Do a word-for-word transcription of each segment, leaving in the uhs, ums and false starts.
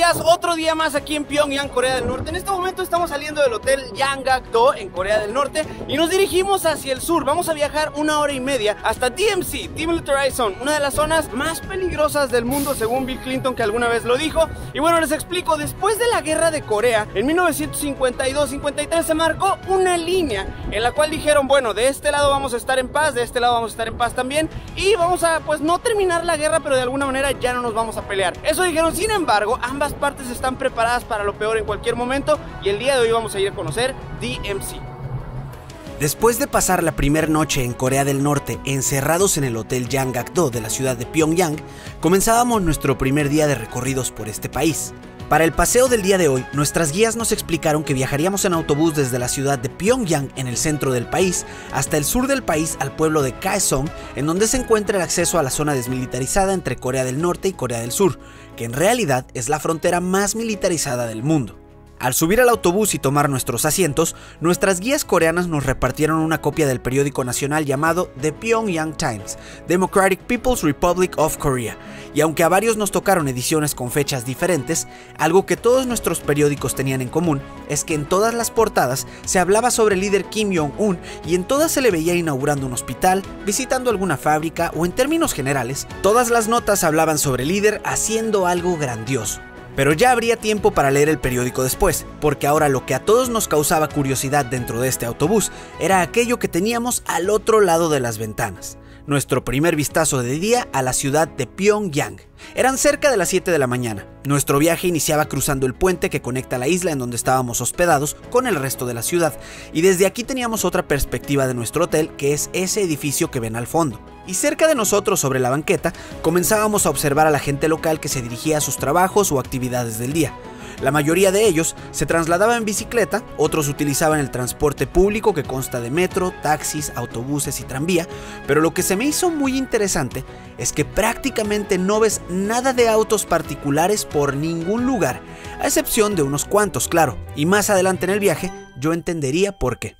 días, otro día más aquí en Pyongyang, Corea del Norte. En este momento estamos saliendo del hotel Yanggakdo en Corea del Norte y nos dirigimos hacia el sur. Vamos a viajar una hora y media hasta D M Z, Demilitarized Zone, una de las zonas más peligrosas del mundo según Bill Clinton, que alguna vez lo dijo. Y bueno, les explico, después de la guerra de Corea, en mil novecientos cincuenta y dos cincuenta y tres se marcó una línea en la cual dijeron, bueno, de este lado vamos a estar en paz, de este lado vamos a estar en paz también, y vamos a, pues, no terminar la guerra, pero de alguna manera ya no nos vamos a pelear. Eso dijeron. Sin embargo, ambas partes están preparadas para lo peor en cualquier momento, y el día de hoy vamos a ir a conocer D M Z. Después de pasar la primera noche en Corea del Norte encerrados en el hotel Yanggakdo de la ciudad de Pyongyang, comenzábamos nuestro primer día de recorridos por este país. Para el paseo del día de hoy, nuestras guías nos explicaron que viajaríamos en autobús desde la ciudad de Pyongyang, en el centro del país, hasta el sur del país al pueblo de Kaesong, en donde se encuentra el acceso a la zona desmilitarizada entre Corea del Norte y Corea del Sur, que en realidad es la frontera más militarizada del mundo. Al subir al autobús y tomar nuestros asientos, nuestras guías coreanas nos repartieron una copia del periódico nacional llamado The Pyongyang Times, Democratic People's Republic of Korea, y aunque a varios nos tocaron ediciones con fechas diferentes, algo que todos nuestros periódicos tenían en común es que en todas las portadas se hablaba sobre el líder Kim Jong-un y en todas se le veía inaugurando un hospital, visitando alguna fábrica o, en términos generales, todas las notas hablaban sobre el líder haciendo algo grandioso. Pero ya habría tiempo para leer el periódico después, porque ahora lo que a todos nos causaba curiosidad dentro de este autobús era aquello que teníamos al otro lado de las ventanas. Nuestro primer vistazo de día a la ciudad de Pyongyang. Eran cerca de las siete de la mañana. Nuestro viaje iniciaba cruzando el puente que conecta la isla en donde estábamos hospedados con el resto de la ciudad, y desde aquí teníamos otra perspectiva de nuestro hotel, que es ese edificio que ven al fondo. Y cerca de nosotros, sobre la banqueta, comenzábamos a observar a la gente local que se dirigía a sus trabajos o actividades del día. La mayoría de ellos se trasladaba en bicicleta, otros utilizaban el transporte público que consta de metro, taxis, autobuses y tranvía, pero lo que se me hizo muy interesante es que prácticamente no ves nada de autos particulares por ningún lugar, a excepción de unos cuantos, claro, y más adelante en el viaje yo entendería por qué.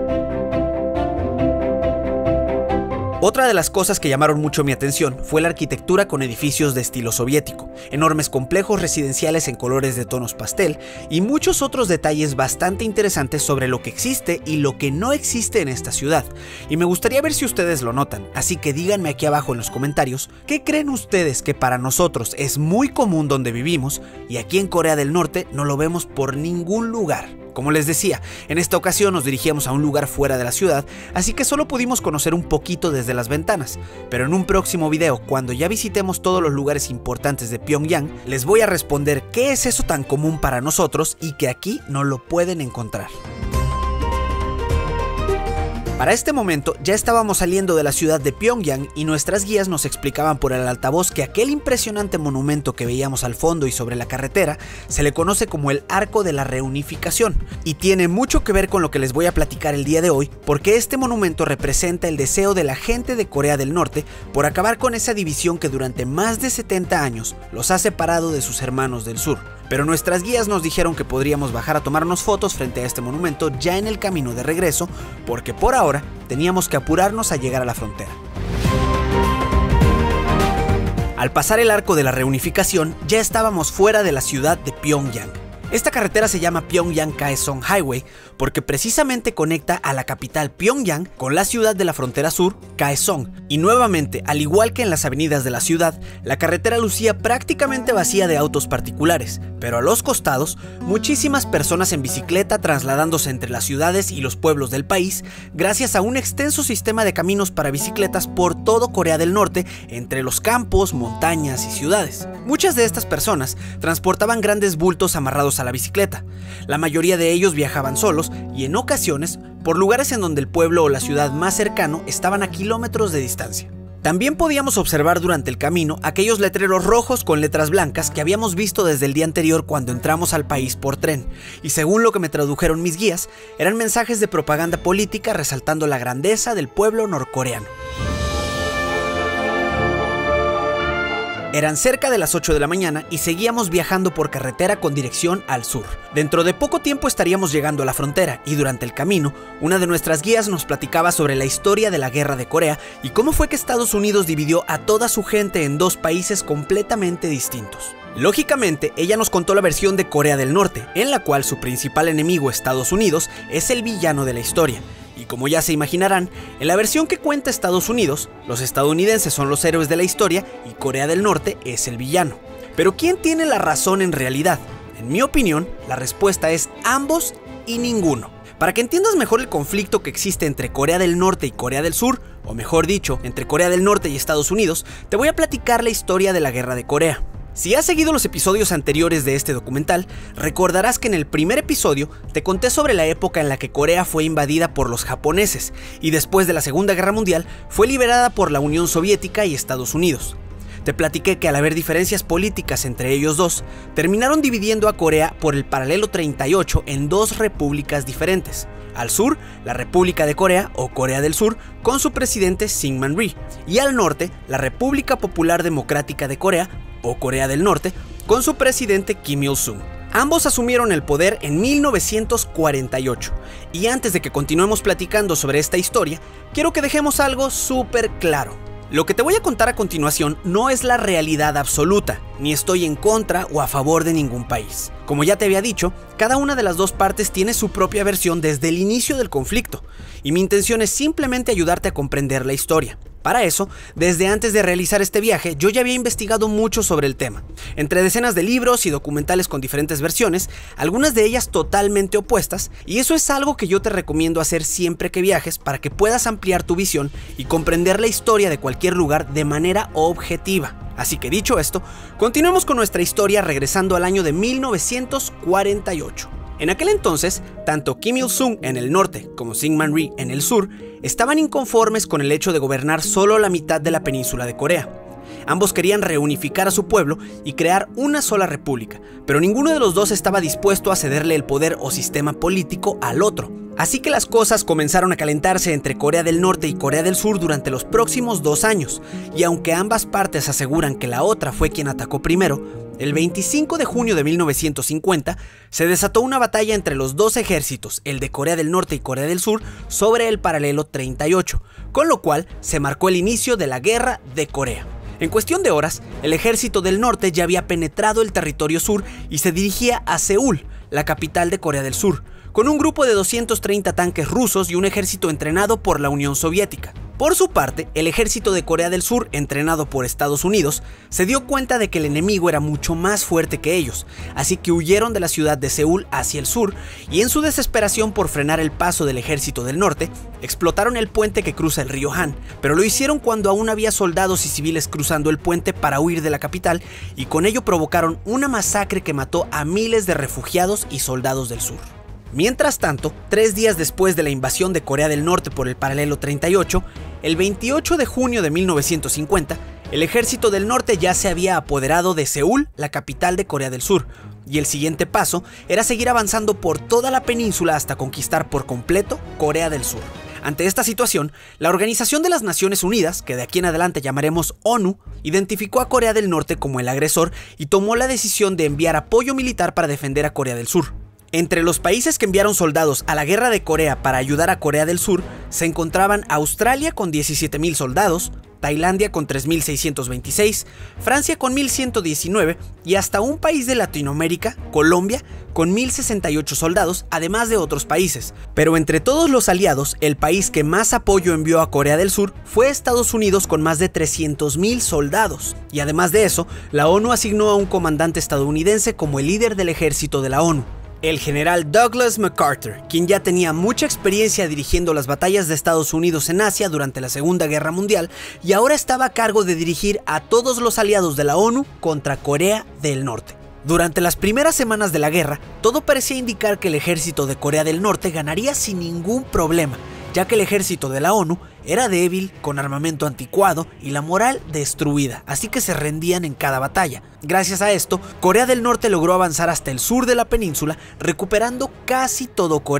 Otra de las cosas que llamaron mucho mi atención fue la arquitectura con edificios de estilo soviético, enormes complejos residenciales en colores de tonos pastel y muchos otros detalles bastante interesantes sobre lo que existe y lo que no existe en esta ciudad. Y me gustaría ver si ustedes lo notan, así que díganme aquí abajo en los comentarios qué creen ustedes que para nosotros es muy común donde vivimos y aquí en Corea del Norte no lo vemos por ningún lugar. Como les decía, en esta ocasión nos dirigíamos a un lugar fuera de la ciudad, así que solo pudimos conocer un poquito desde las ventanas, pero en un próximo video, cuando ya visitemos todos los lugares importantes de Pyongyang, les voy a responder qué es eso tan común para nosotros y que aquí no lo pueden encontrar. Para este momento ya estábamos saliendo de la ciudad de Pyongyang y nuestras guías nos explicaban por el altavoz que aquel impresionante monumento que veíamos al fondo y sobre la carretera se le conoce como el Arco de la Reunificación y tiene mucho que ver con lo que les voy a platicar el día de hoy, porque este monumento representa el deseo de la gente de Corea del Norte por acabar con esa división que durante más de setenta años los ha separado de sus hermanos del sur. Pero nuestras guías nos dijeron que podríamos bajar a tomarnos fotos frente a este monumento ya en el camino de regreso, porque por ahora teníamos que apurarnos a llegar a la frontera. Al pasar el Arco de la Reunificación, ya estábamos fuera de la ciudad de Pyongyang. Esta carretera se llama Pyongyang-Kaesong Highway porque precisamente conecta a la capital Pyongyang con la ciudad de la frontera sur, Kaesong. Y nuevamente, al igual que en las avenidas de la ciudad, la carretera lucía prácticamente vacía de autos particulares, pero a los costados, muchísimas personas en bicicleta trasladándose entre las ciudades y los pueblos del país, gracias a un extenso sistema de caminos para bicicletas por todo Corea del Norte, entre los campos, montañas y ciudades. Muchas de estas personas transportaban grandes bultos amarrados a la bicicleta. La mayoría de ellos viajaban solos y en ocasiones por lugares en donde el pueblo o la ciudad más cercano estaban a kilómetros de distancia. También podíamos observar durante el camino aquellos letreros rojos con letras blancas que habíamos visto desde el día anterior cuando entramos al país por tren, y según lo que me tradujeron mis guías, eran mensajes de propaganda política resaltando la grandeza del pueblo norcoreano. Eran cerca de las ocho de la mañana y seguíamos viajando por carretera con dirección al sur. Dentro de poco tiempo estaríamos llegando a la frontera y durante el camino, una de nuestras guías nos platicaba sobre la historia de la Guerra de Corea y cómo fue que Estados Unidos dividió a toda su gente en dos países completamente distintos. Lógicamente, ella nos contó la versión de Corea del Norte, en la cual su principal enemigo, Estados Unidos, es el villano de la historia. Y como ya se imaginarán, en la versión que cuenta Estados Unidos, los estadounidenses son los héroes de la historia y Corea del Norte es el villano. Pero ¿quién tiene la razón en realidad? En mi opinión, la respuesta es ambos y ninguno. Para que entiendas mejor el conflicto que existe entre Corea del Norte y Corea del Sur, o mejor dicho, entre Corea del Norte y Estados Unidos, te voy a platicar la historia de la Guerra de Corea. Si has seguido los episodios anteriores de este documental, recordarás que en el primer episodio te conté sobre la época en la que Corea fue invadida por los japoneses y después de la Segunda Guerra Mundial fue liberada por la Unión Soviética y Estados Unidos. Te platiqué que al haber diferencias políticas entre ellos dos, terminaron dividiendo a Corea por el paralelo treinta y ocho en dos repúblicas diferentes. Al sur, la República de Corea o Corea del Sur con su presidente Syngman Rhee, y al norte, la República Popular Democrática de Corea o Corea del Norte con su presidente Kim Il-sung. Ambos asumieron el poder en mil novecientos cuarenta y ocho, y antes de que continuemos platicando sobre esta historia, quiero que dejemos algo súper claro. Lo que te voy a contar a continuación no es la realidad absoluta, ni estoy en contra o a favor de ningún país. Como ya te había dicho, cada una de las dos partes tiene su propia versión desde el inicio del conflicto, y mi intención es simplemente ayudarte a comprender la historia. Para eso, desde antes de realizar este viaje, yo ya había investigado mucho sobre el tema, entre decenas de libros y documentales con diferentes versiones, algunas de ellas totalmente opuestas, y eso es algo que yo te recomiendo hacer siempre que viajes para que puedas ampliar tu visión y comprender la historia de cualquier lugar de manera objetiva. Así que dicho esto, continuemos con nuestra historia regresando al año de mil novecientos cuarenta y ocho. En aquel entonces, tanto Kim Il-sung en el norte como Syngman Rhee en el sur estaban inconformes con el hecho de gobernar solo la mitad de la península de Corea. Ambos querían reunificar a su pueblo y crear una sola república, pero ninguno de los dos estaba dispuesto a cederle el poder o sistema político al otro. Así que las cosas comenzaron a calentarse entre Corea del Norte y Corea del Sur durante los próximos dos años, y aunque ambas partes aseguran que la otra fue quien atacó primero, el veinticinco de junio de mil novecientos cincuenta se desató una batalla entre los dos ejércitos, el de Corea del Norte y Corea del Sur, sobre el paralelo treinta y ocho, con lo cual se marcó el inicio de la Guerra de Corea. En cuestión de horas, el ejército del norte ya había penetrado el territorio sur y se dirigía a Seúl, la capital de Corea del Sur, con un grupo de doscientos treinta tanques rusos y un ejército entrenado por la Unión Soviética. Por su parte, el ejército de Corea del Sur, entrenado por Estados Unidos, se dio cuenta de que el enemigo era mucho más fuerte que ellos, así que huyeron de la ciudad de Seúl hacia el sur y en su desesperación por frenar el paso del ejército del norte, explotaron el puente que cruza el río Han, pero lo hicieron cuando aún había soldados y civiles cruzando el puente para huir de la capital y con ello provocaron una masacre que mató a miles de refugiados y soldados del sur. Mientras tanto, tres días después de la invasión de Corea del Norte por el paralelo treinta y ocho, el veintiocho de junio de mil novecientos cincuenta, el ejército del norte ya se había apoderado de Seúl, la capital de Corea del Sur, y el siguiente paso era seguir avanzando por toda la península hasta conquistar por completo Corea del Sur. Ante esta situación, la Organización de las Naciones Unidas, que de aquí en adelante llamaremos ONU, identificó a Corea del Norte como el agresor y tomó la decisión de enviar apoyo militar para defender a Corea del Sur. Entre los países que enviaron soldados a la Guerra de Corea para ayudar a Corea del Sur se encontraban Australia con diecisiete mil soldados, Tailandia con tres mil seiscientos veintiséis, Francia con mil ciento diecinueve y hasta un país de Latinoamérica, Colombia, con mil sesenta y ocho soldados, además de otros países. Pero entre todos los aliados, el país que más apoyo envió a Corea del Sur fue Estados Unidos con más de trescientos mil soldados. Y además de eso, la ONU asignó a un comandante estadounidense como el líder del ejército de la ONU, el general Douglas MacArthur, quien ya tenía mucha experiencia dirigiendo las batallas de Estados Unidos en Asia durante la Segunda Guerra Mundial y ahora estaba a cargo de dirigir a todos los aliados de la ONU contra Corea del Norte. Durante las primeras semanas de la guerra, todo parecía indicar que el ejército de Corea del Norte ganaría sin ningún problema, ya que el ejército de la ONU era débil, con armamento anticuado y la moral destruida, así que se rendían en cada batalla. Gracias a esto, Corea del Norte logró avanzar hasta el sur de la península, recuperando casi todo Corea.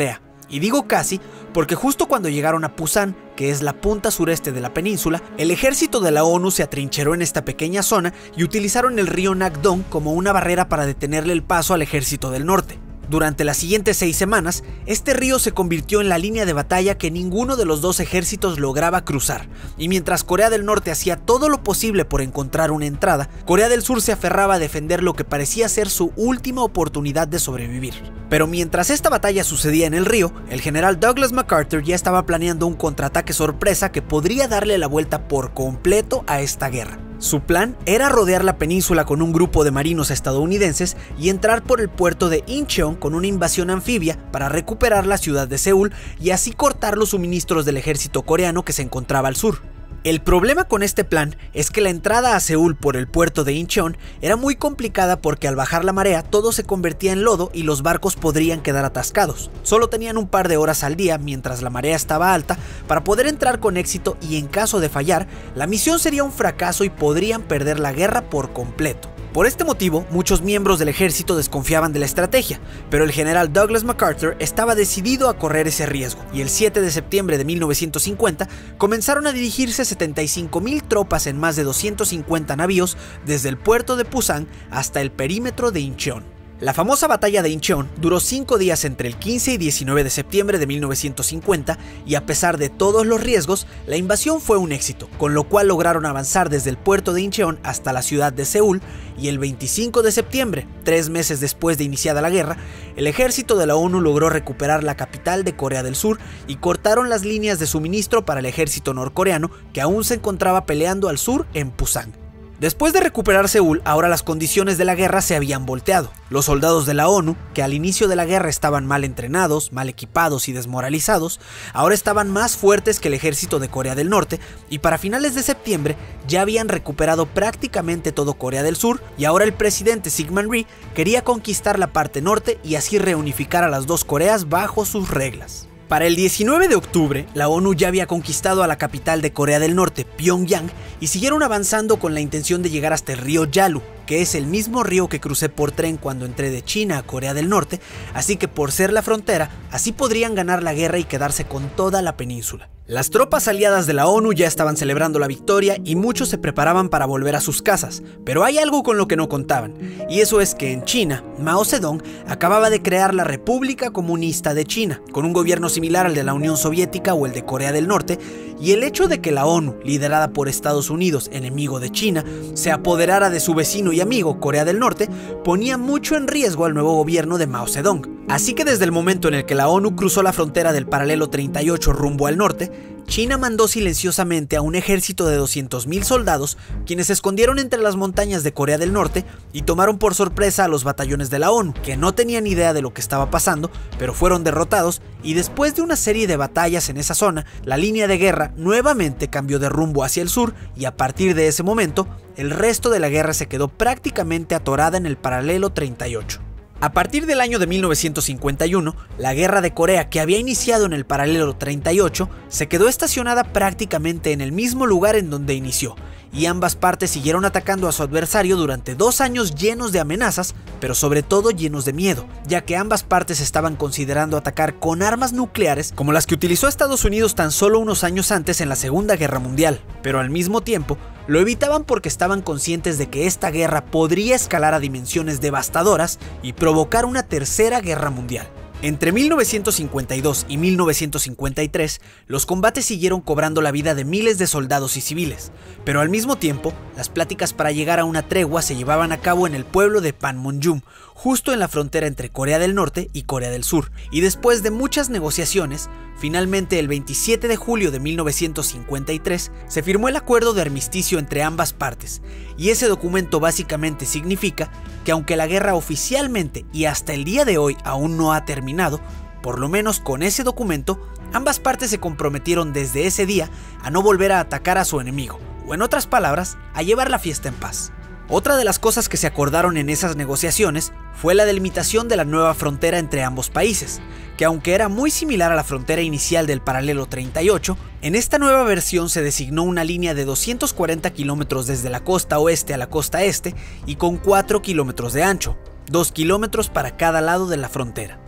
Y digo casi porque justo cuando llegaron a Pusan, que es la punta sureste de la península, el ejército de la ONU se atrincheró en esta pequeña zona y utilizaron el río Nakdong como una barrera para detenerle el paso al ejército del norte. Durante las siguientes seis semanas, este río se convirtió en la línea de batalla que ninguno de los dos ejércitos lograba cruzar, y mientras Corea del Norte hacía todo lo posible por encontrar una entrada, Corea del Sur se aferraba a defender lo que parecía ser su última oportunidad de sobrevivir. Pero mientras esta batalla sucedía en el río, el general Douglas MacArthur ya estaba planeando un contraataque sorpresa que podría darle la vuelta por completo a esta guerra. Su plan era rodear la península con un grupo de marinos estadounidenses y entrar por el puerto de Incheon con una invasión anfibia para recuperar la ciudad de Seúl y así cortar los suministros del ejército coreano que se encontraba al sur. El problema con este plan es que la entrada a Seúl por el puerto de Incheon era muy complicada porque al bajar la marea todo se convertía en lodo y los barcos podrían quedar atascados. Solo tenían un par de horas al día mientras la marea estaba alta para poder entrar con éxito y en caso de fallar, la misión sería un fracaso y podrían perder la guerra por completo. Por este motivo, muchos miembros del ejército desconfiaban de la estrategia, pero el general Douglas MacArthur estaba decidido a correr ese riesgo, y el siete de septiembre de mil novecientos cincuenta comenzaron a dirigirse setenta y cinco mil tropas en más de doscientos cincuenta navíos desde el puerto de Pusan hasta el perímetro de Incheon. La famosa batalla de Incheon duró cinco días entre el quince y diecinueve de septiembre de mil novecientos cincuenta y a pesar de todos los riesgos, la invasión fue un éxito, con lo cual lograron avanzar desde el puerto de Incheon hasta la ciudad de Seúl y el veinticinco de septiembre, tres meses después de iniciada la guerra, el ejército de la ONU logró recuperar la capital de Corea del Sur y cortaron las líneas de suministro para el ejército norcoreano que aún se encontraba peleando al sur en Pusan. Después de recuperar Seúl, ahora las condiciones de la guerra se habían volteado. Los soldados de la ONU, que al inicio de la guerra estaban mal entrenados, mal equipados y desmoralizados, ahora estaban más fuertes que el ejército de Corea del Norte y para finales de septiembre ya habían recuperado prácticamente todo Corea del Sur y ahora el presidente Syngman Rhee quería conquistar la parte norte y así reunificar a las dos Coreas bajo sus reglas. Para el diecinueve de octubre, la ONU ya había conquistado a la capital de Corea del Norte, Pyongyang, y siguieron avanzando con la intención de llegar hasta el río Yalu, que es el mismo río que crucé por tren cuando entré de China a Corea del Norte, así que por ser la frontera, así podrían ganar la guerra y quedarse con toda la península. Las tropas aliadas de la ONU ya estaban celebrando la victoria y muchos se preparaban para volver a sus casas, pero hay algo con lo que no contaban, y eso es que en China, Mao Zedong acababa de crear la República Comunista de China, con un gobierno similar al de la Unión Soviética o el de Corea del Norte, y el hecho de que la ONU, liderada por Estados Unidos, enemigo de China, se apoderara de su vecino y amigo Corea del Norte, ponía mucho en riesgo al nuevo gobierno de Mao Zedong. Así que desde el momento en el que la ONU cruzó la frontera del paralelo treinta y ocho rumbo al norte, China mandó silenciosamente a un ejército de doscientos mil soldados, quienes se escondieron entre las montañas de Corea del Norte y tomaron por sorpresa a los batallones de la ONU, que no tenían idea de lo que estaba pasando, pero fueron derrotados y después de una serie de batallas en esa zona, la línea de guerra nuevamente cambió de rumbo hacia el sur y a partir de ese momento, el resto de la guerra se quedó prácticamente atorada en el paralelo treinta y ocho. A partir del año de mil novecientos cincuenta y uno, la guerra de Corea, que había iniciado en el paralelo treinta y ocho, se quedó estacionada prácticamente en el mismo lugar en donde inició, y ambas partes siguieron atacando a su adversario durante dos años llenos de amenazas, pero sobre todo llenos de miedo, ya que ambas partes estaban considerando atacar con armas nucleares como las que utilizó Estados Unidos tan solo unos años antes en la Segunda Guerra Mundial, pero al mismo tiempo lo evitaban porque estaban conscientes de que esta guerra podría escalar a dimensiones devastadoras y provocar una tercera guerra mundial. Entre mil novecientos cincuenta y dos y mil novecientos cincuenta y tres, los combates siguieron cobrando la vida de miles de soldados y civiles, pero al mismo tiempo, las pláticas para llegar a una tregua se llevaban a cabo en el pueblo de Panmunjom, justo en la frontera entre Corea del Norte y Corea del Sur, y después de muchas negociaciones, finalmente el veintisiete de julio de mil novecientos cincuenta y tres se firmó el acuerdo de armisticio entre ambas partes, y ese documento básicamente significa que aunque la guerra oficialmente y hasta el día de hoy aún no ha terminado, por lo menos con ese documento, ambas partes se comprometieron desde ese día a no volver a atacar a su enemigo, o en otras palabras, a llevar la fiesta en paz. Otra de las cosas que se acordaron en esas negociaciones fue la delimitación de la nueva frontera entre ambos países, que aunque era muy similar a la frontera inicial del paralelo treinta y ocho, en esta nueva versión se designó una línea de doscientos cuarenta kilómetros desde la costa oeste a la costa este y con cuatro kilómetros de ancho, dos kilómetros para cada lado de la frontera.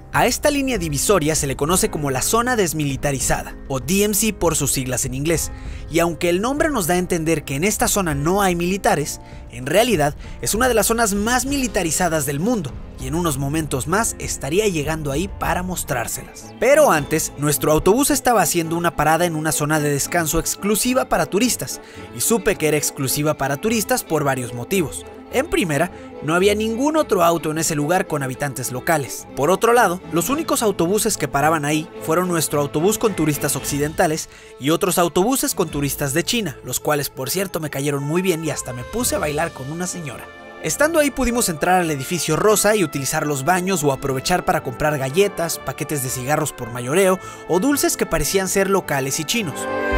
A esta línea divisoria se le conoce como la zona desmilitarizada, o D M Z por sus siglas en inglés, y aunque el nombre nos da a entender que en esta zona no hay militares, en realidad es una de las zonas más militarizadas del mundo, y en unos momentos más estaría llegando ahí para mostrárselas. Pero antes, nuestro autobús estaba haciendo una parada en una zona de descanso exclusiva para turistas, y supe que era exclusiva para turistas por varios motivos. En primera, no había ningún otro auto en ese lugar con habitantes locales. Por otro lado, los únicos autobuses que paraban ahí fueron nuestro autobús con turistas occidentales y otros autobuses con turistas de China, los cuales por cierto me cayeron muy bien y hasta me puse a bailar con una señora. Estando ahí pudimos entrar al edificio rosa y utilizar los baños o aprovechar para comprar galletas, paquetes de cigarros por mayoreo o dulces que parecían ser locales y chinos.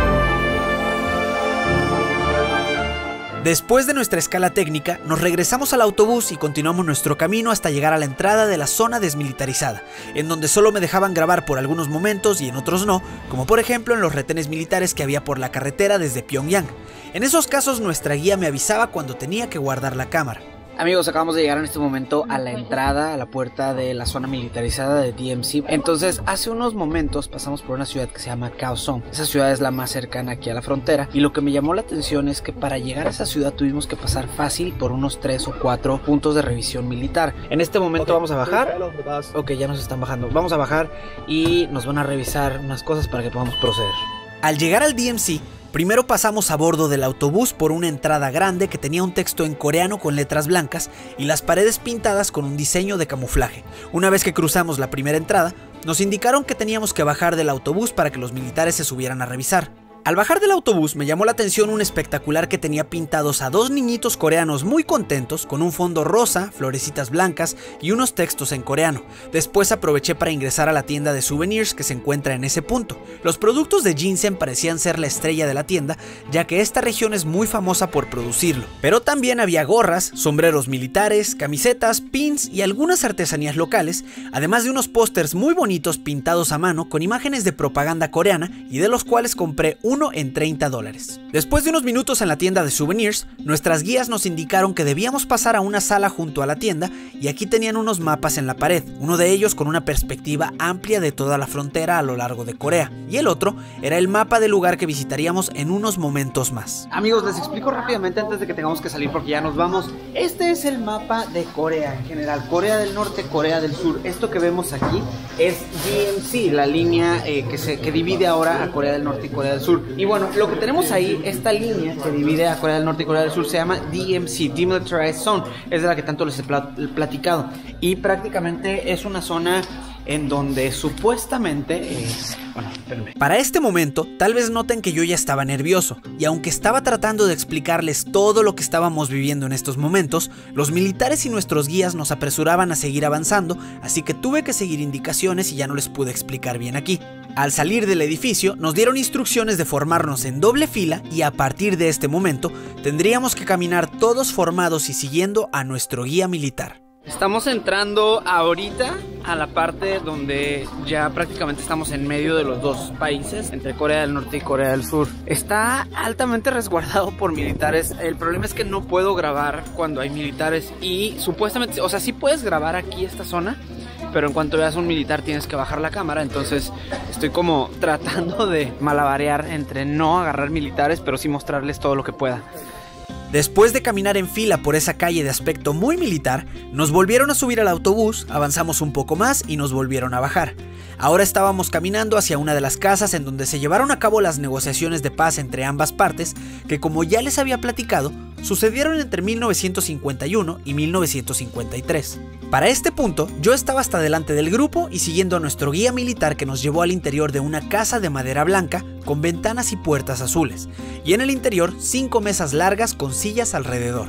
Después de nuestra escala técnica, nos regresamos al autobús y continuamos nuestro camino hasta llegar a la entrada de la zona desmilitarizada, en donde solo me dejaban grabar por algunos momentos y en otros no, como por ejemplo en los retenes militares que había por la carretera desde Pyongyang. En esos casos nuestra guía me avisaba cuando tenía que guardar la cámara. Amigos, acabamos de llegar en este momento a la entrada, a la puerta de la zona militarizada de D M Z. Entonces, hace unos momentos pasamos por una ciudad que se llama Kaohsiung. Esa ciudad es la más cercana aquí a la frontera. Y lo que me llamó la atención es que para llegar a esa ciudad tuvimos que pasar fácil por unos tres o cuatro puntos de revisión militar. En este momento okay, vamos a bajar. Ok, ya nos están bajando. Vamos a bajar y nos van a revisar unas cosas para que podamos proceder. Al llegar al D M Z, primero pasamos a bordo del autobús por una entrada grande que tenía un texto en coreano con letras blancas y las paredes pintadas con un diseño de camuflaje. Una vez que cruzamos la primera entrada, nos indicaron que teníamos que bajar del autobús para que los militares se subieran a revisar. Al bajar del autobús me llamó la atención un espectacular que tenía pintados a dos niñitos coreanos muy contentos con un fondo rosa, florecitas blancas y unos textos en coreano. Después aproveché para ingresar a la tienda de souvenirs que se encuentra en ese punto. Los productos de ginseng parecían ser la estrella de la tienda, ya que esta región es muy famosa por producirlo. Pero también había gorras, sombreros militares, camisetas, pins y algunas artesanías locales, además de unos pósters muy bonitos pintados a mano con imágenes de propaganda coreana y de los cuales compré un uno en treinta dólares. Después de unos minutos en la tienda de souvenirs, nuestras guías nos indicaron que debíamos pasar a una sala junto a la tienda y aquí tenían unos mapas en la pared, uno de ellos con una perspectiva amplia de toda la frontera a lo largo de Corea, y el otro era el mapa del lugar que visitaríamos en unos momentos más. Amigos, les explico rápidamente antes de que tengamos que salir porque ya nos vamos. Este es el mapa de Corea en general, Corea del Norte, Corea del Sur. Esto que vemos aquí es D M Z, la línea eh, que, se, que divide ahora a Corea del Norte y Corea del Sur. Y bueno, lo que tenemos ahí, esta línea que divide a Corea del Norte y Corea del Sur se llama D M Z, Demilitarized Zone, es de la que tanto les he platicado. Y prácticamente es una zona en donde supuestamente... Eh, bueno, espérenme. Para este momento, tal vez noten que yo ya estaba nervioso, y aunque estaba tratando de explicarles todo lo que estábamos viviendo en estos momentos, los militares y nuestros guías nos apresuraban a seguir avanzando, así que tuve que seguir indicaciones y ya no les pude explicar bien aquí. Al salir del edificio, nos dieron instrucciones de formarnos en doble fila y a partir de este momento, tendríamos que caminar todos formados y siguiendo a nuestro guía militar. Estamos entrando ahorita a la parte donde ya prácticamente estamos en medio de los dos países, entre Corea del Norte y Corea del Sur. Está altamente resguardado por militares. El problema es que no puedo grabar cuando hay militares y supuestamente, o sea, sí puedes grabar aquí esta zona, pero en cuanto veas un militar tienes que bajar la cámara. Entonces estoy como tratando de malabarear entre no agarrar militares, pero sí mostrarles todo lo que pueda. Después de caminar en fila por esa calle de aspecto muy militar, nos volvieron a subir al autobús, avanzamos un poco más y nos volvieron a bajar. Ahora estábamos caminando hacia una de las casas en donde se llevaron a cabo las negociaciones de paz entre ambas partes, que como ya les había platicado, sucedieron entre mil novecientos cincuenta y uno y mil novecientos cincuenta y tres. Para este punto, yo estaba hasta delante del grupo y siguiendo a nuestro guía militar que nos llevó al interior de una casa de madera blanca con ventanas y puertas azules, y en el interior cinco mesas largas con sillas alrededor.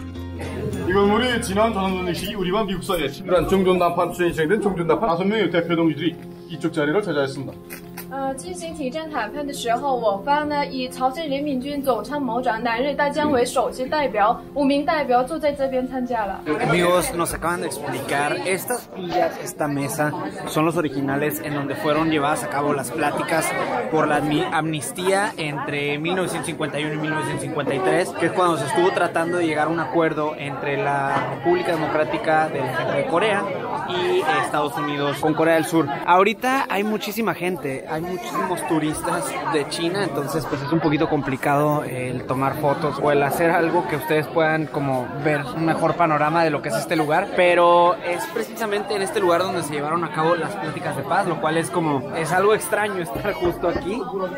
이건 우리 지난 전원식 우리와 미국 사이에 치밀한 종전담판 수행이 진행된 종전담판 다섯 명의 대표 동지들이 이쪽 자리를 차지했습니다. 呃，进行停战谈判的时候，我方呢以朝鲜人民军总参谋长南日大江为首席代表，五名代表坐在这边参加了。 Amigos, nos acaban de explicar, estas sillas, esta mesa, son los originales en donde fueron llevadas a cabo las pláticas por la amnistía entre mil novecientos cincuenta y uno y mil novecientos cincuenta y tres, que es cuando se estuvo tratando de llegar a un acuerdo entre la República Democrática de, de Corea y eh, Estados Unidos con Corea del Sur. Ahorita hay muchísima gente, hay muchísimos turistas de China, entonces pues es un poquito complicado el tomar fotos o el hacer algo que ustedes puedan como ver un mejor panorama de lo que es este lugar, pero es precisamente en este lugar donde se llevaron a cabo las pláticas de paz, lo cual es como, es algo extraño estar justo aquí.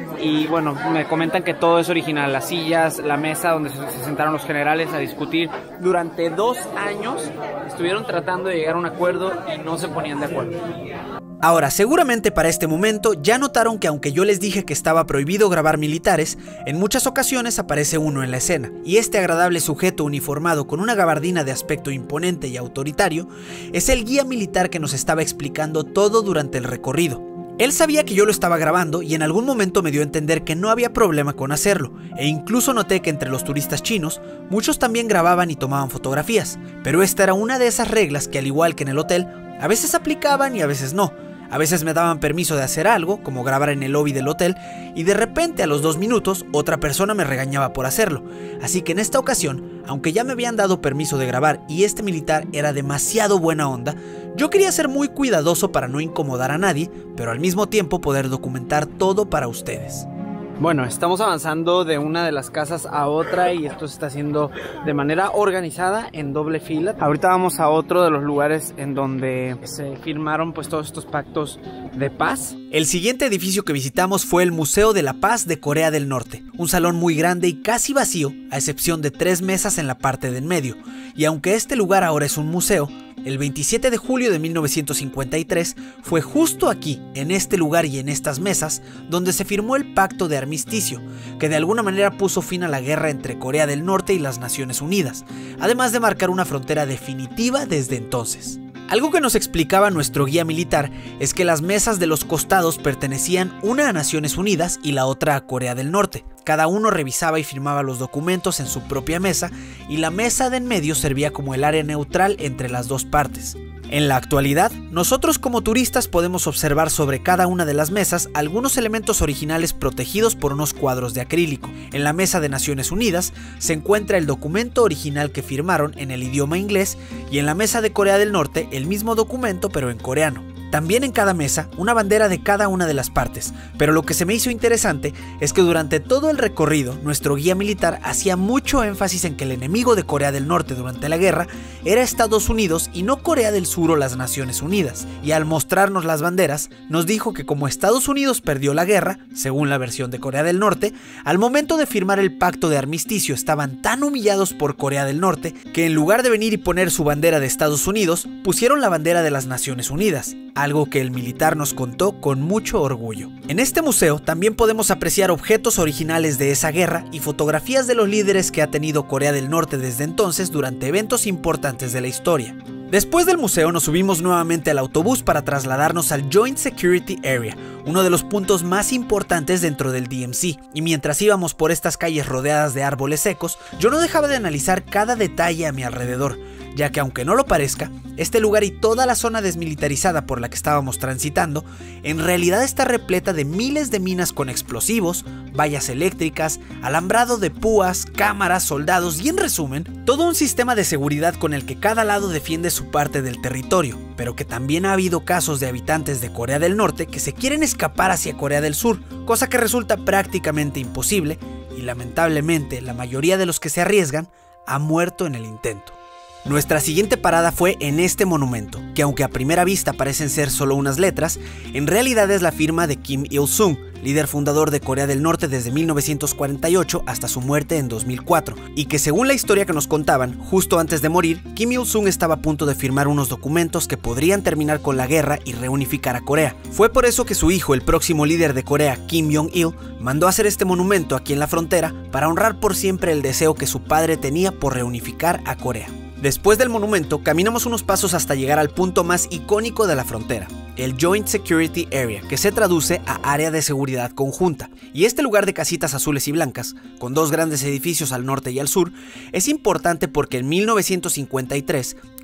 Y bueno, me comentan que todo es original, las sillas, la mesa donde se, se sentaron los generales a discutir. Durante dos años estuvieron tratando de llegar a un acuerdo y no se ponían de acuerdo. Ahora, seguramente para este momento ya notaron que aunque yo les dije que estaba prohibido grabar militares, en muchas ocasiones aparece uno en la escena, y este agradable sujeto uniformado con una gabardina de aspecto imponente y autoritario es el guía militar que nos estaba explicando todo durante el recorrido. Él sabía que yo lo estaba grabando y en algún momento me dio a entender que no había problema con hacerlo, e incluso noté que entre los turistas chinos, muchos también grababan y tomaban fotografías, pero esta era una de esas reglas que, al igual que en el hotel, a veces aplicaban y a veces no. A veces me daban permiso de hacer algo, como grabar en el lobby del hotel, y de repente a los dos minutos otra persona me regañaba por hacerlo. Así que en esta ocasión, aunque ya me habían dado permiso de grabar y este militar era demasiado buena onda, yo quería ser muy cuidadoso para no incomodar a nadie, pero al mismo tiempo poder documentar todo para ustedes. Bueno, estamos avanzando de una de las casas a otra y esto se está haciendo de manera organizada en doble fila. Ahorita vamos a otro de los lugares en donde se firmaron pues todos estos pactos de paz. El siguiente edificio que visitamos fue el Museo de la Paz de Corea del Norte, un salón muy grande y casi vacío, a excepción de tres mesas en la parte de en medio. Y aunque este lugar ahora es un museo, el veintisiete de julio de mil novecientos cincuenta y tres fue justo aquí, en este lugar y en estas mesas, donde se firmó el Pacto de Armisticio, que de alguna manera puso fin a la guerra entre Corea del Norte y las Naciones Unidas, además de marcar una frontera definitiva desde entonces. Algo que nos explicaba nuestro guía militar es que las mesas de los costados pertenecían una a Naciones Unidas y la otra a Corea del Norte. Cada uno revisaba y firmaba los documentos en su propia mesa y la mesa de en medio servía como el área neutral entre las dos partes. En la actualidad, nosotros como turistas podemos observar sobre cada una de las mesas algunos elementos originales protegidos por unos cuadros de acrílico. En la mesa de Naciones Unidas se encuentra el documento original que firmaron en el idioma inglés y en la mesa de Corea del Norte el mismo documento pero en coreano. También en cada mesa una bandera de cada una de las partes, pero lo que se me hizo interesante es que durante todo el recorrido nuestro guía militar hacía mucho énfasis en que el enemigo de Corea del Norte durante la guerra era Estados Unidos y no Corea del Sur o las Naciones Unidas, y al mostrarnos las banderas nos dijo que como Estados Unidos perdió la guerra, según la versión de Corea del Norte, al momento de firmar el pacto de armisticio estaban tan humillados por Corea del Norte que en lugar de venir y poner su bandera de Estados Unidos, pusieron la bandera de las Naciones Unidas, algo que el militar nos contó con mucho orgullo. En este museo también podemos apreciar objetos originales de esa guerra y fotografías de los líderes que ha tenido Corea del Norte desde entonces durante eventos importantes de la historia. Después del museo nos subimos nuevamente al autobús para trasladarnos al Joint Security Area, uno de los puntos más importantes dentro del D M C, y mientras íbamos por estas calles rodeadas de árboles secos, yo no dejaba de analizar cada detalle a mi alrededor, ya que aunque no lo parezca, este lugar y toda la zona desmilitarizada por la que estábamos transitando, en realidad está repleta de miles de minas con explosivos, vallas eléctricas, alambrado de púas, cámaras, soldados y en resumen, todo un sistema de seguridad con el que cada lado defiende su parte del territorio, pero que también ha habido casos de habitantes de Corea del Norte que se quieren escapar hacia Corea del Sur, cosa que resulta prácticamente imposible y lamentablemente la mayoría de los que se arriesgan ha muerto en el intento. Nuestra siguiente parada fue en este monumento, que aunque a primera vista parecen ser solo unas letras, en realidad es la firma de Kim Il-sung, líder fundador de Corea del Norte desde mil novecientos cuarenta y ocho hasta su muerte en dos mil cuatro, y que según la historia que nos contaban, justo antes de morir, Kim Il-sung estaba a punto de firmar unos documentos que podrían terminar con la guerra y reunificar a Corea. Fue por eso que su hijo, el próximo líder de Corea, Kim Jong-il, mandó hacer este monumento aquí en la frontera para honrar por siempre el deseo que su padre tenía por reunificar a Corea. Después del monumento, caminamos unos pasos hasta llegar al punto más icónico de la frontera, el Joint Security Area, que se traduce a Área de Seguridad Conjunta. Y este lugar de casitas azules y blancas, con dos grandes edificios al norte y al sur, es importante porque en mil novecientos cincuenta y tres,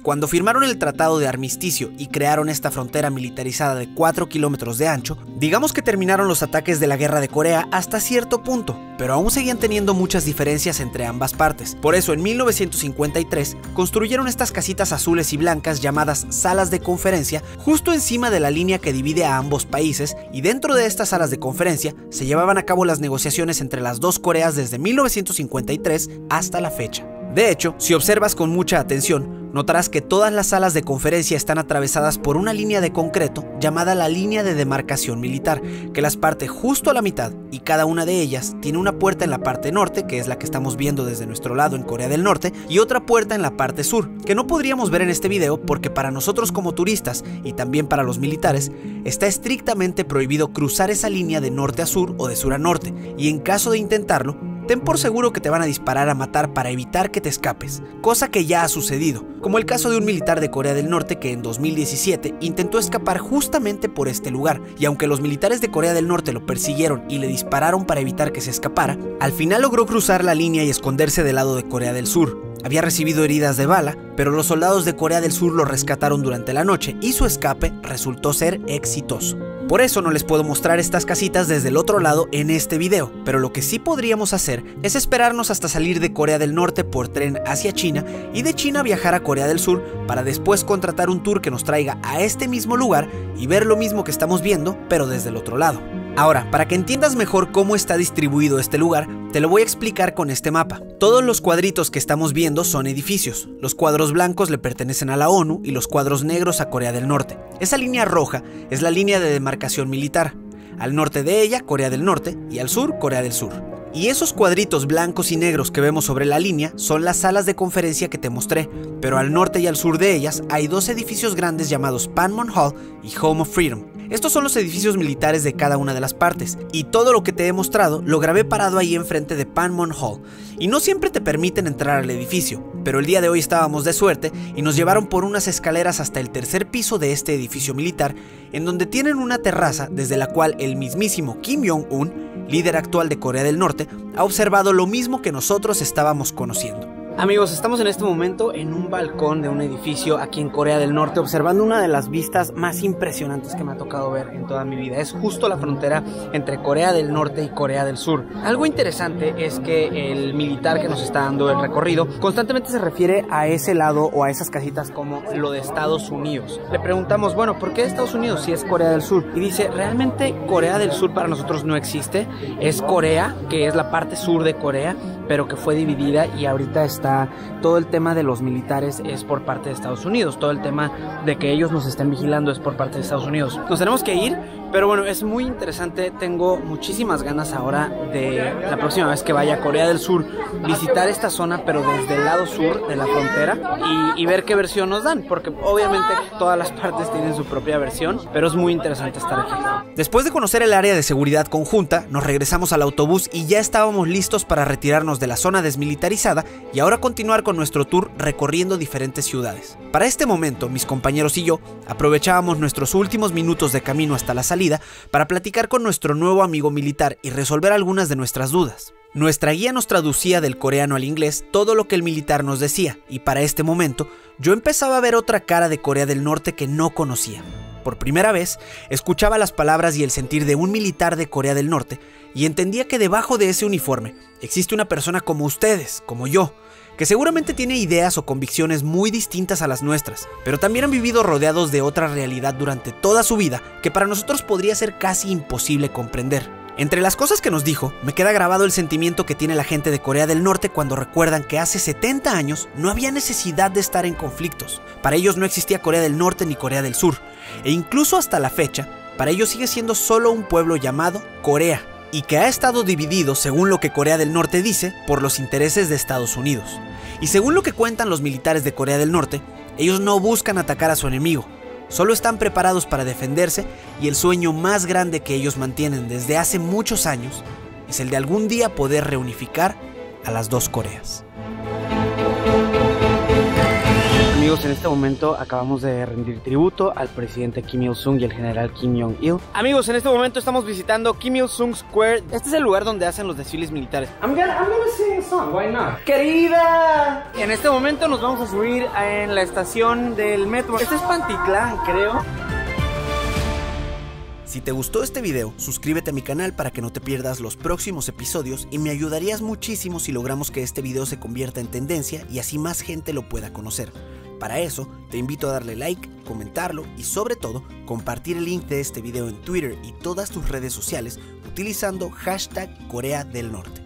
Cuando firmaron el Tratado de Armisticio y crearon esta frontera militarizada de cuatro kilómetros de ancho, digamos que terminaron los ataques de la Guerra de Corea hasta cierto punto, pero aún seguían teniendo muchas diferencias entre ambas partes. Por eso en mil novecientos cincuenta y tres construyeron estas casitas azules y blancas llamadas salas de conferencia justo encima de la línea que divide a ambos países, y dentro de estas salas de conferencia se llevaban a cabo las negociaciones entre las dos Coreas desde mil novecientos cincuenta y tres hasta la fecha. De hecho, si observas con mucha atención, notarás que todas las salas de conferencia están atravesadas por una línea de concreto llamada la línea de demarcación militar, que las parte justo a la mitad, y cada una de ellas tiene una puerta en la parte norte, que es la que estamos viendo desde nuestro lado en Corea del Norte, y otra puerta en la parte sur, que no podríamos ver en este video porque para nosotros como turistas, y también para los militares, está estrictamente prohibido cruzar esa línea de norte a sur o de sur a norte, y en caso de intentarlo, ten por seguro que te van a disparar a matar para evitar que te escapes, cosa que ya ha sucedido, como el caso de un militar de Corea del Norte que en dos mil diecisiete intentó escapar justamente por este lugar, y aunque los militares de Corea del Norte lo persiguieron y le dispararon para evitar que se escapara, al final logró cruzar la línea y esconderse del lado de Corea del Sur. Había recibido heridas de bala, pero los soldados de Corea del Sur lo rescataron durante la noche y su escape resultó ser exitoso. Por eso no les puedo mostrar estas casitas desde el otro lado en este video, pero lo que sí podríamos hacer es esperarnos hasta salir de Corea del Norte por tren hacia China y de China viajar a Corea del Sur para después contratar un tour que nos traiga a este mismo lugar y ver lo mismo que estamos viendo, pero desde el otro lado. Ahora, para que entiendas mejor cómo está distribuido este lugar, te lo voy a explicar con este mapa. Todos los cuadritos que estamos viendo son edificios. Los cuadros blancos le pertenecen a la ONU y los cuadros negros a Corea del Norte. Esa línea roja es la línea de demarcación militar. Al norte de ella, Corea del Norte, y al sur, Corea del Sur. Y esos cuadritos blancos y negros que vemos sobre la línea son las salas de conferencia que te mostré, pero al norte y al sur de ellas hay dos edificios grandes llamados Panmun Hall y Home of Freedom. Estos son los edificios militares de cada una de las partes, y todo lo que te he mostrado lo grabé parado ahí enfrente de Panmun Hall, y no siempre te permiten entrar al edificio, pero el día de hoy estábamos de suerte y nos llevaron por unas escaleras hasta el tercer piso de este edificio militar, en donde tienen una terraza desde la cual el mismísimo Kim Jong-un, líder actual de Corea del Norte, ha observado lo mismo que nosotros estábamos conociendo. Amigos, estamos en este momento en un balcón de un edificio aquí en Corea del Norte, observando una de las vistas más impresionantes que me ha tocado ver en toda mi vida. Es justo la frontera entre Corea del Norte y Corea del Sur. Algo interesante es que el militar que nos está dando el recorrido constantemente se refiere a ese lado o a esas casitas como lo de Estados Unidos. Le preguntamos, bueno, ¿por qué Estados Unidos si es Corea del Sur? Y dice, realmente Corea del Sur para nosotros no existe. Es Corea, que es la parte sur de Corea, pero que fue dividida y ahorita está todo el tema de los militares es por parte de Estados Unidos, todo el tema de que ellos nos estén vigilando es por parte de Estados Unidos. Nos tenemos que ir, pero bueno, es muy interesante. Tengo muchísimas ganas ahora de la próxima vez que vaya a Corea del Sur visitar esta zona, pero desde el lado sur de la frontera y, y ver qué versión nos dan, porque obviamente todas las partes tienen su propia versión, pero es muy interesante estar aquí. Después de conocer el área de seguridad conjunta, nos regresamos al autobús y ya estábamos listos para retirarnos de la zona desmilitarizada y ahora continuar con nuestro tour recorriendo diferentes ciudades. Para este momento, mis compañeros y yo aprovechábamos nuestros últimos minutos de camino hasta la salida para platicar con nuestro nuevo amigo militar y resolver algunas de nuestras dudas. Nuestra guía nos traducía del coreano al inglés todo lo que el militar nos decía, y para este momento yo empezaba a ver otra cara de Corea del Norte que no conocía. Por primera vez, escuchaba las palabras y el sentir de un militar de Corea del Norte y entendía que debajo de ese uniforme existe una persona como ustedes, como yo, que seguramente tiene ideas o convicciones muy distintas a las nuestras, pero también han vivido rodeados de otra realidad durante toda su vida que para nosotros podría ser casi imposible comprender. Entre las cosas que nos dijo, me queda grabado el sentimiento que tiene la gente de Corea del Norte cuando recuerdan que hace setenta años no había necesidad de estar en conflictos. Para ellos no existía Corea del Norte ni Corea del Sur, e incluso hasta la fecha, para ellos sigue siendo solo un pueblo llamado Corea, y que ha estado dividido, según lo que Corea del Norte dice, por los intereses de Estados Unidos. Y según lo que cuentan los militares de Corea del Norte, ellos no buscan atacar a su enemigo, solo están preparados para defenderse, y el sueño más grande que ellos mantienen desde hace muchos años es el de algún día poder reunificar a las dos Coreas. Amigos, en este momento acabamos de rendir tributo al presidente Kim Il-sung y el general Kim Jong-il. Amigos, en este momento estamos visitando Kim Il-sung Square. Este es el lugar donde hacen los desfiles militares. I'm gonna, I'm gonna sing a song, why not? ¡Querida! En este momento nos vamos a subir en la estación del metro. Este es Pantitlán, creo. Si te gustó este video, suscríbete a mi canal para que no te pierdas los próximos episodios y me ayudarías muchísimo si logramos que este video se convierta en tendencia y así más gente lo pueda conocer. Para eso, te invito a darle like, comentarlo y sobre todo, compartir el link de este video en Twitter y todas tus redes sociales utilizando hashtag Corea del Norte.